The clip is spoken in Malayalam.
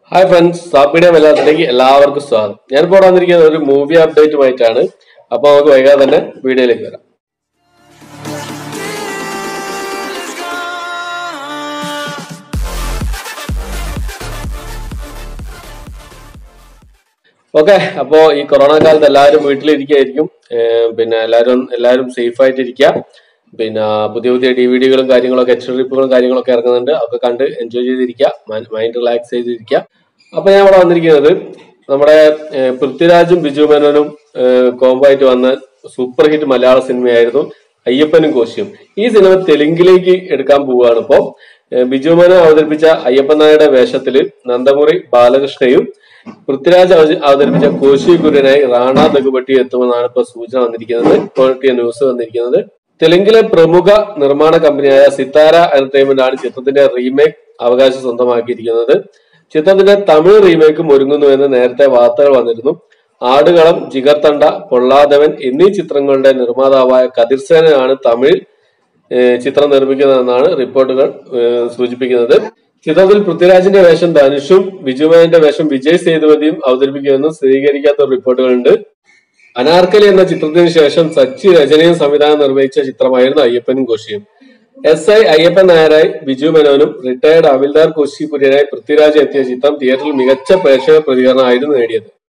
ഹായ് ഫ്രണ്ട്സ്, സാപ്പിയുടെ മലയാളത്തിലേക്ക് എല്ലാവർക്കും സ്വാഗതം. ഞാനിപ്പോൾ വന്നിരിക്കുന്നത് ഒരു മൂവി അപ്ഡേറ്റുമായിട്ടാണ്. അപ്പൊ നമുക്ക് വൈകാതെ തന്നെ വീഡിയോയിലേക്ക് വരാം. ഓക്കെ, അപ്പോ ഈ കൊറോണ കാലത്ത് എല്ലാവരും വീട്ടിലിരിക്കുകയായിരിക്കും. പിന്നെ എല്ലാവരും സേഫ് ആയിട്ടിരിക്കുക. പിന്നെ പുതിയ പുതിയ ഡിവിഡികളും കാര്യങ്ങളൊക്കെ എച്ച് കാര്യങ്ങളൊക്കെ ഇറങ്ങുന്നുണ്ട്. അതൊക്കെ കണ്ട് എൻജോയ് ചെയ്തിരിക്കുക, മൈൻഡ് റിലാക്സ് ചെയ്തിരിക്കുക. അപ്പൊ ഞാൻ ഇവിടെ വന്നിരിക്കുന്നത് നമ്മുടെ പൃഥ്വിരാജും ബിജു മേനോനും കോംബോ ആയിട്ട് വന്ന സൂപ്പർ ഹിറ്റ് മലയാള സിനിമയായിരുന്നു അയ്യപ്പനും കോശിയും. ഈ സിനിമ തെലുങ്കിലേക്ക് എടുക്കാൻ പോവുകയാണ്. ഇപ്പോ ബിജു മേനോൻ അവതരിപ്പിച്ച അയ്യപ്പൻ നായരുടെ വേഷത്തില് നന്ദമുറി ബാലകൃഷ്ണയും പൃഥ്വിരാജ് അവതരിപ്പിച്ച കോശി കുര്യനായി റാണ ദഗുബട്ടി എത്തുമെന്നാണ് ഇപ്പൊ സൂചന വന്നിരിക്കുന്നത്, ഇപ്പോഴത്തെ ന്യൂസ് വന്നിരിക്കുന്നത്. തെലുങ്കിലെ പ്രമുഖ നിർമ്മാണ കമ്പനിയായ സിത്താര എന്റർടൈൻമെന്റ് ആണ് ചിത്രത്തിന്റെ റീമേക്ക് അവകാശം സ്വന്തമാക്കിയിരിക്കുന്നത്. ചിത്രത്തിന്റെ തമിഴ് റീമേക്കും ഒരുങ്ങുന്നുവെന്ന് നേരത്തെ വാർത്തകൾ വന്നിരുന്നു. ആടുകളം, ജിഗർതണ്ട, പൊള്ളാതവൻ എന്നീ ചിത്രങ്ങളുടെ നിർമ്മാതാവായ കതിർസേനയാണ് തമിഴിൽ ചിത്രം നിർമ്മിക്കുന്നതെന്നാണ് റിപ്പോർട്ടുകൾ സൂചിപ്പിക്കുന്നത്. ചിത്രത്തിൽ പൃഥ്വിരാജിന്റെ വേഷം ധനുഷും ബിജുമേനന്റെ വേഷം വിജയ് സേതുപതിയും അവതരിപ്പിക്കുമെന്നും സ്ഥിരീകരിക്കാത്ത റിപ്പോർട്ടുകളുണ്ട്. അനാർക്കലി എന്ന ചിത്രത്തിന് ശേഷം സച്ചി രചനയും സംവിധാനം നിർവഹിച്ച ചിത്രമായിരുന്നു അയ്യപ്പനും കോശിയും. SI അയ്യപ്പൻ നായരായി ബിജു മേനോനും റിട്ടയർഡ് ഹവിൽദാർ കോശി കുര്യനായി പൃഥ്വിരാജ് എത്തിയ ചിത്രം തിയേറ്ററിൽ മികച്ച പ്രേക്ഷക പ്രതികരണമായിരുന്നു നേടിയത്.